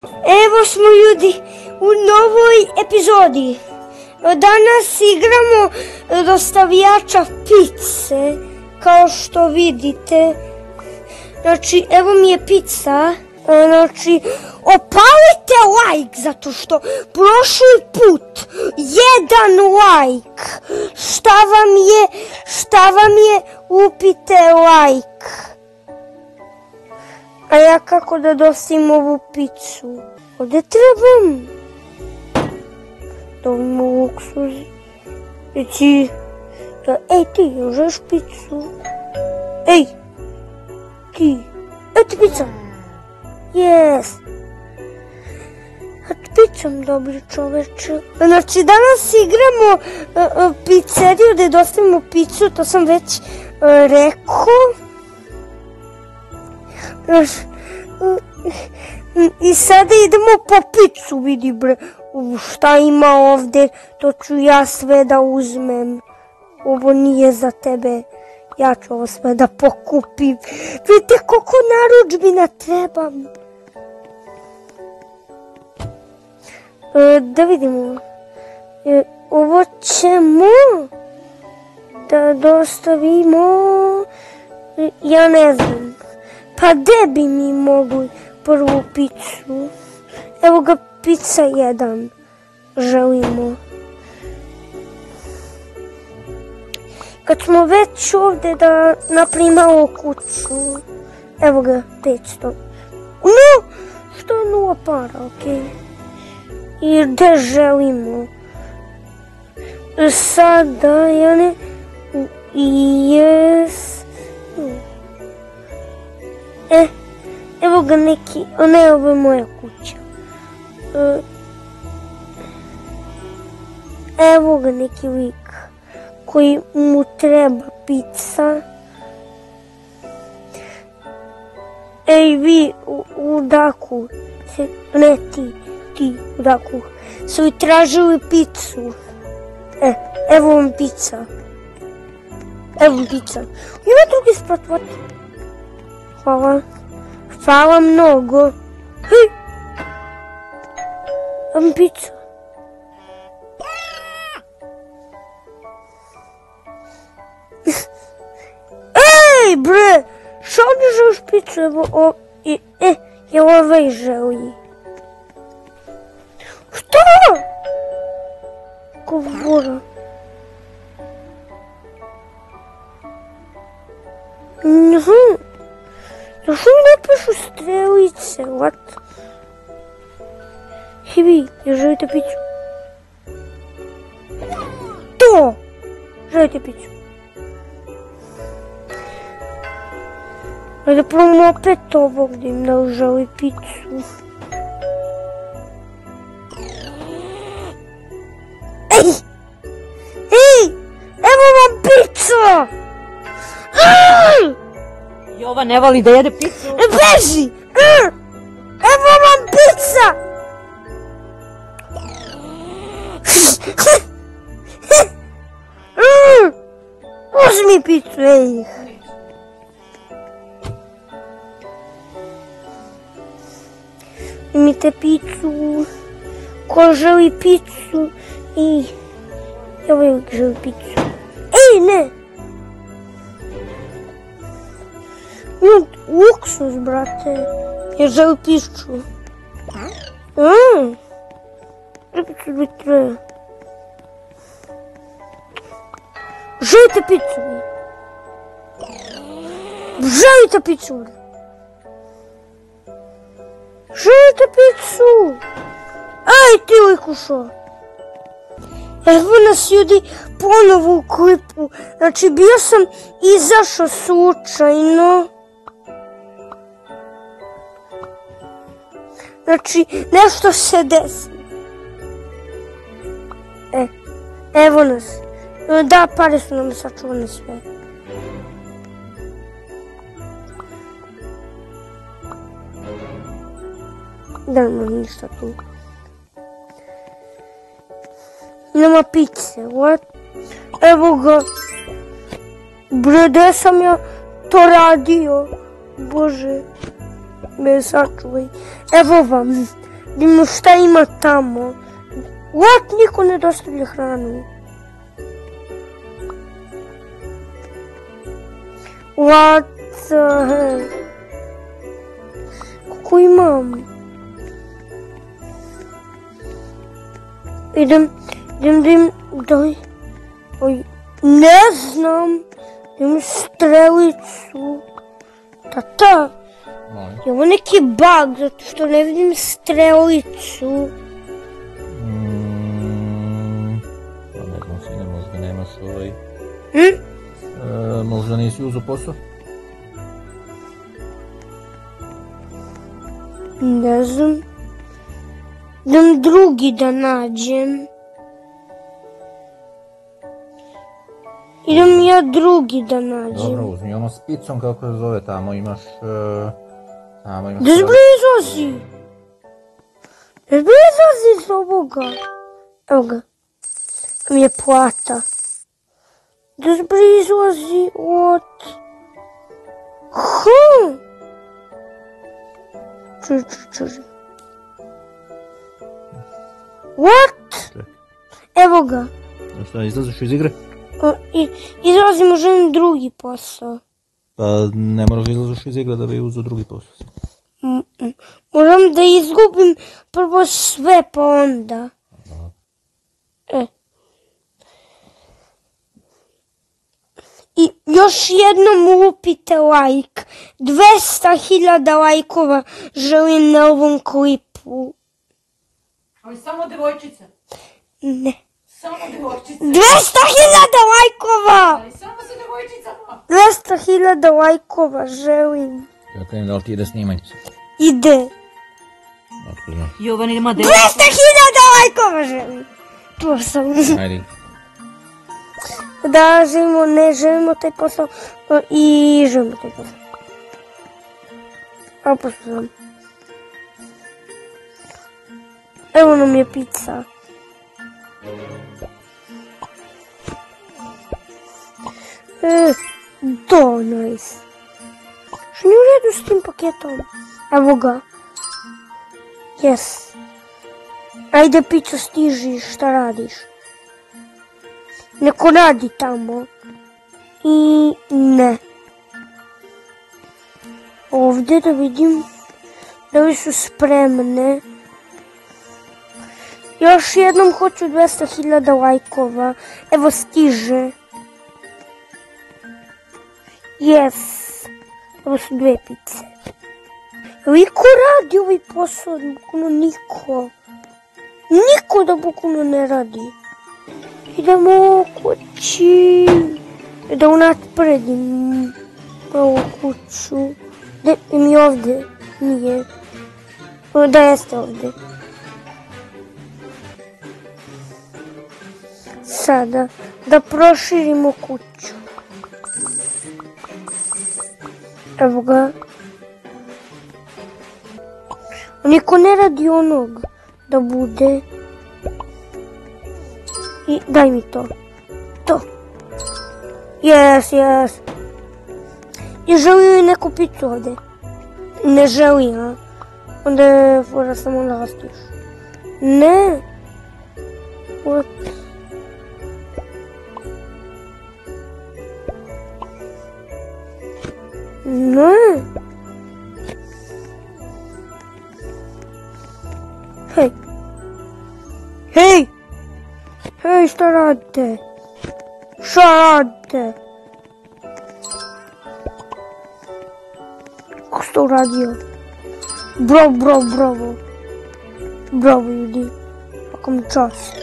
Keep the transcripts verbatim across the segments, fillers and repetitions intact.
Evo smo ljudi u novoj epizodi. Danas igramo dostavljača pice, kao što vidite. Znači, evo mi je pizza. Znači, opalite like, zato što prošli put jedan like. Šta vam je, šta vam je, upite like. A ja kako da dosim ovu picu? Ovdje trebam. Dobimo luksuz. Eci, ej ti, želiš picu? Ej, ti, evo ti pica. Jes. Picom dobri čoveče. Znači danas igramo uh, uh, pizzeriju gdje dostavimo picu, to sam već uh, rekao. Uh, uh, I sada idemo po picu, vidi bre. Uh, šta ima ovdje, to ću ja sve da uzmem. Ovo nije za tebe. Ja ću ovo sve da pokupim. Vidite koliko narudžbina trebam. E, da vidimo. E, ovo ćemo da dostavimo. E, ja ne znam. Pa gdje bi mi mogli prvu picu? Evo ga, pizza jedan. Želimo. Kad smo već ovdje da napravimo kuću. Evo ga, petsto. No, što je nula para, okej. I gdje želimo? Sada, ja ne... Jes... E, evo ga neki... O ne, ovo je moja kuća. Evo ga neki lik koji mu treba pizza. Ej vi, ludaku, ne ti, ti ludaku, su i tražili picu. E, evo vam pizza. Evo vam pizza. Ima drugi sprat, hvala. Hvala mnogo. Hej! Evo vam pizza. Ej bre, što ne želiš picu? Evo, o, i, e, je ovaj želi. Što? Govora. Mhm. Zašto mi ne pišu strelice, what? I vi, ja želite piću? To! Želite piću? Ajde probamo opet ovo gdje im da želi picu. Ej! Ej! Evo vam pica! Jova ne voli da jede picu. Beži! Evo vam pica! Uzmi picu, ej! Imite picu, ko želi picu i evo je želi picu. Ej, ne! Luksuz, brate. Ja želi piću. Mmm. Piću bi treba. Želite picu? Želite picu? Želite picu? Ej, ti likušo. Evo nas ljudi ponovo u klipu. Znači, bio sam izašao slučajno. Znači, nešto se desi. E, evo nas. Da, pare su nam sačuvane sve. Da, nema ništa tu. Nema pice, what? Evo ga. Bre, gdje sam ja to radio? Bože, me sačuvaj. Evo vam. Vidimo šta ima tamo. What? Niko ne dostavlja hranu. What the hell? Kako imam? Idem, idem, idem, daj. Oj, ne znam. Idem strelicu. Tata. Je ovo neki bug, zato što ne vidim strelicu. Mm, pa ne znam, sine, možda nemaš ovaj... Hm? E, možda nisi uzeo posao? Ne znam. Idem drugi da nađem. Idem ja drugi da nađem. Dobro, uzmi ono s picom, kako se zove, tamo imaš... E, tamo imaš... Gdje izlazi? Gdje izlazi iz ovoga? Evo ga. Mi je plata. Gdje izlazi od... Hm! Čuj, čuj, čuj. What? Ček. Evo ga. Šta, izlaziš iz igre? I, izlazimo, želim drugi posao. Pa ne moraš da izlaziš iz igre da bi uzeo drugi posao. Mm -mm. Moram da izgubim prvo sve pa onda. Aha. E. I još jednom lupite like. dvesta hiljada lajkova želim na ovom klipu. Ali samo devojčica. Ne. Samo devojčica. dvesta hiljada lajkova! Ali samo sa devojčicama. dvesta hiljada lajkova želim. Ja krenem da li ti ide snimanje? Ide. Otko znaš? Jovan ima devojčica. dvesta hiljada lajkova želim. Tu sam. Ajde. Da, želimo, ne želimo taj posao i želimo taj posao. A pošto sam. Evo nam je pizza. E, to, nice. Što nije u redu s tim paketom? Evo ga. Yes. Ajde, pizza, stiži, šta radiš? Neko radi tamo. I ne. Ovdje da vidim da li su spremne. Još jednom hoću dvesta hiljada lajkova. Evo stiže. Yes. Evo su dve pice. Liko radi ovaj posao, bukvalno niko. Niko da bukvalno ne radi. Idemo kući. Da unatpredim ovu kuću. Gdje mi ovdje? Nije. Da jeste ovdje. Sada da proširimo kuću. Evo ga. Niko ne radi onog da bude. I daj mi to. To. Jes, jes. I želi li neku picu ovdje? Ne želi, a? Onda je fora samo nastiš. Ne. What? Ne. Hej. Hej. Hej, šta radite? Šta radite? Kako ste uradio? Bravo, bravo, bravo. Bravo, ljudi. Ako mi čast.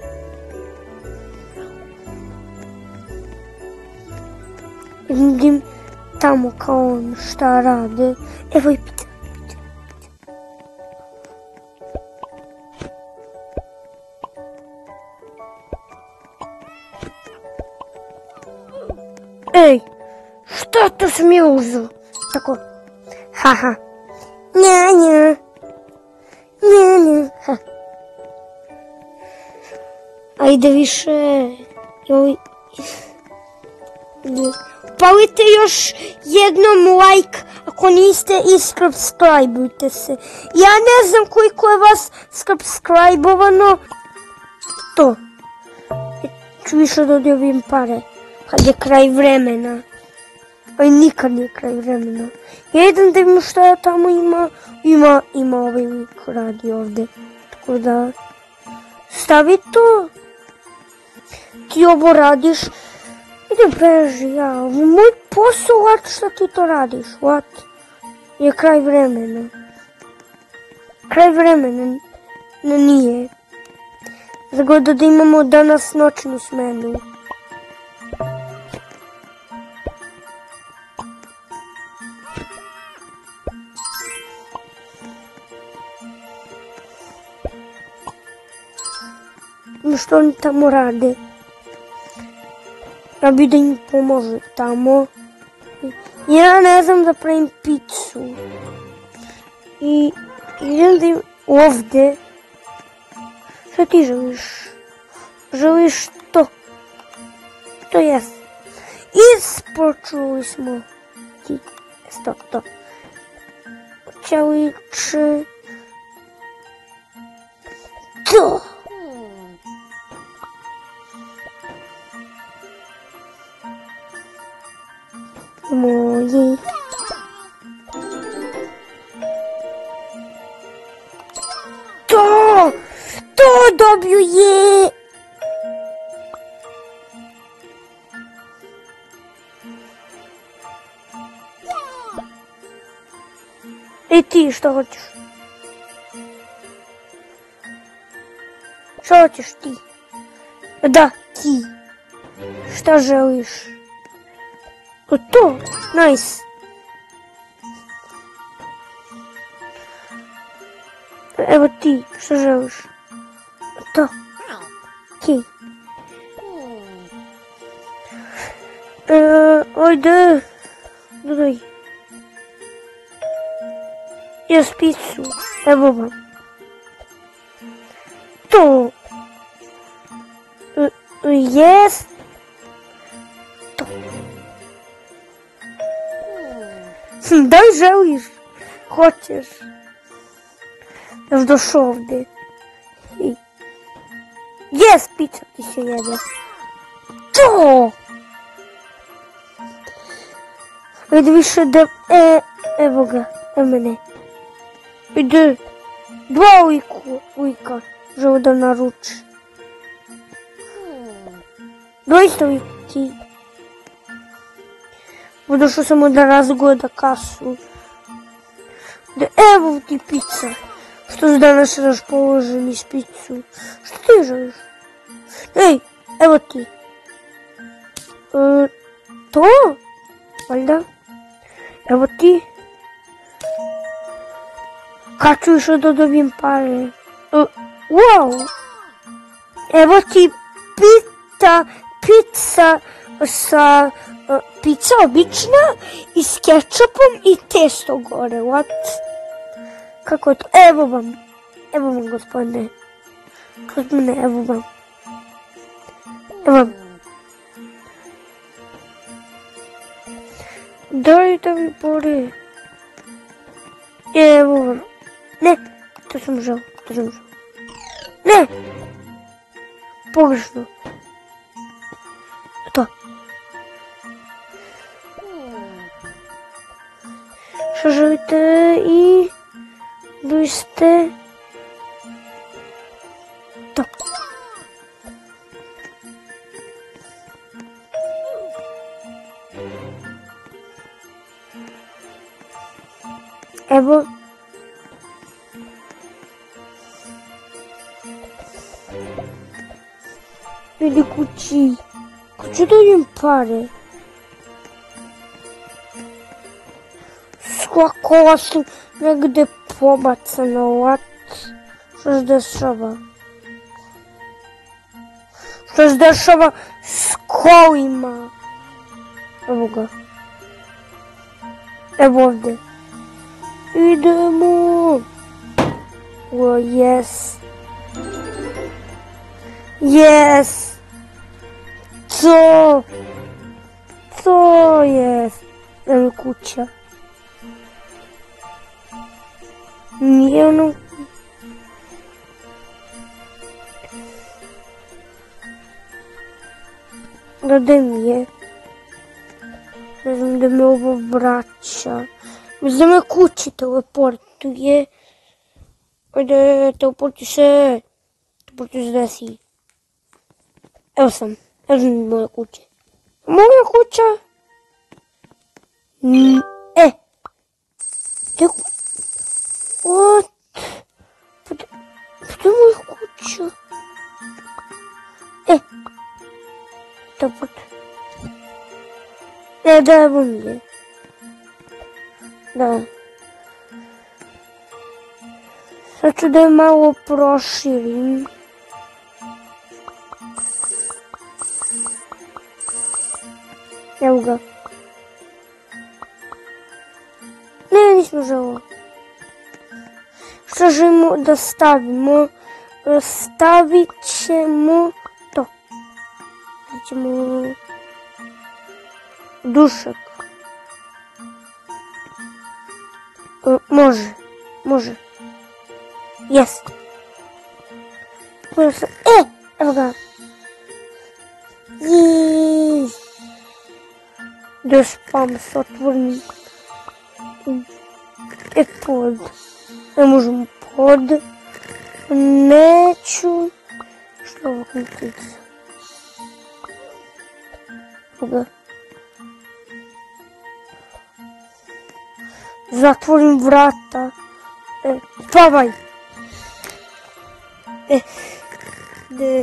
Vidim tamo kao on šta rade. Evo i pita. Ej, šta to sam je uzeo? Tako, haha. Nja, nja. Nja, nja, ha. Ajde više. Joj. Palite još jednom like ako Ako niste i subscribeujte se. Ja ne znam koliko je vas subscribe-ovano. To. Ću više da dobim pare. Kad je kraj vremena. Ali nikad nije kraj vremena. Ja idem da vidim šta tamo ima. Ima, ima ovaj lik radi ovdje. Tako da... Stavi to. Ti ovo radiš. Idem beži, ja. Moj posao, what, šta ti to radiš, what? Je kraj vremena. Kraj vremena. No nije. Zgoda da imamo danas noćnu smenu. Što oni tamo rade? Ja bi da im pomože tamo. Ja ne znam da pravim picu. I idem da im ovdje. Šta ti želiš? Želiš to? To jes. Ispočuli smo ti. Stop, to. Čeliče. To. Moji. To! To dobio je! I ti što hoćeš? Što hoćeš ti? Da, ti. Šta želiš? To, nice. Evo ti, što želiš? To. Okej. E, ajde. Dodaj. Ja spisu. Evo vam. To. E, yes. Da li želiš? Hoćeš? Još došao ovdje. Jes, pizza ti se jede. To! Vidi više da... E, evo ga, evo mene. Ide. Dva ujku, ujka. Žele da naruči. Doista ujki. Došao samo da razgleda kasu. Da, evo ti pizza. Što si danas raspoloženi s picu? Što ti želiš? Ej, evo ti. E, to? Valjda? Evo ti. Kad ću više da dobijem pare? E, wow! Evo ti pita, pizza sa... Pizza obična i s kečupom i testo gore, what? Kako je to? Evo vam. Evo vam, gospodine. Gospodine, evo vam. Evo vam. Daj da mi boli. Evo vam. Ne, to sam žao, to sam žao. Ne! Pogrešno. To. Što želite i biste to. Evo. Vidi kući. Kući dobijem pare. Kola su negdje pobacana, what? Što se dešava? Što se dešava s kolima? Evo ga. Evo ovdje. Idemo. Oh, yes. Yes. To. To, yes. Evo kuća. Nije ono... Da, gde mi je? Ne znam da me ovo vraća. Mislim da me kući teleportuje. Ajde, teleportuj se. Teleportuj se da si. Evo sam. Evo sam moja kuća. Moja kuća? Mm, e. Gde... What? Pa gde je moja kuća? E. Teleport. E, da, evo mi je. Da. Sad ću da je malo proširim. Evo ga. Ne, nismo želo. Što želimo da stavimo? Stavit ćemo to. Stavit ćemo dušak. Može, može. Jest. E, evo ga. Jeeeeee. Da spam se otvorim. E, pod. Ne možemo pod. Neću. Što ovo knutica? Evo ga. Zatvorim vrata. E, spavaj. E, de.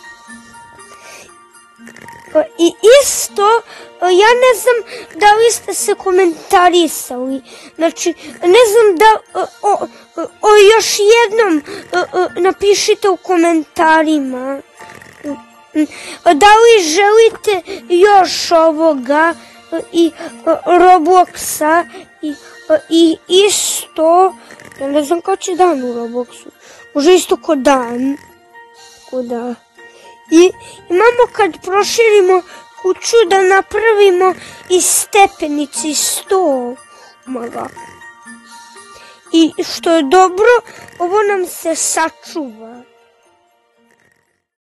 I isto, ja ne znam da li ste se komentarisali, znači ne znam da, o, o, još jednom napišite u komentarima da li želite još ovoga i Robloxa i, i isto, ja ne znam kao će dan u Robloxu, može isto ko dan, ko da. I imamo kad proširimo kuću da napravimo i stepenici sto. Maga. I što je dobro, ovo nam se sačuva.